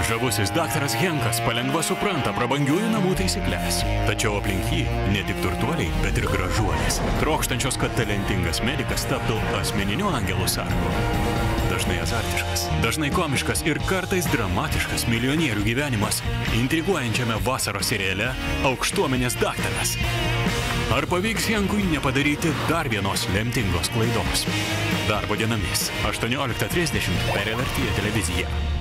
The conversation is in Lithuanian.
Žavusis daktaras Henkas palengva supranta prabangiųjų namų taisyklės. Tačiau aplink jį ne tik turtuoliai, bet ir gražuolės, trokštančios, kad talentingas medikas taptų asmeniniu angelų sargu. Dažnai azartiškas, dažnai komiškas ir kartais dramatiškas milijonierių gyvenimas intriguojančiame vasaros seriale Aukštuomenės daktaras. Ar pavyks Henkui nepadaryti dar vienos lemtingos klaidos? Darbo dienomis 18:30 per LRT televiziją.